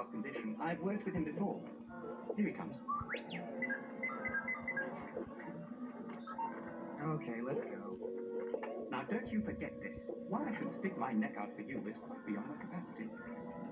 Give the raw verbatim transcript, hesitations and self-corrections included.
class condition. I've worked with him before. Here he comes. Okay, let's go. Now, don't you forget this. Why I should stick my neck out for you is quite beyond my capacity.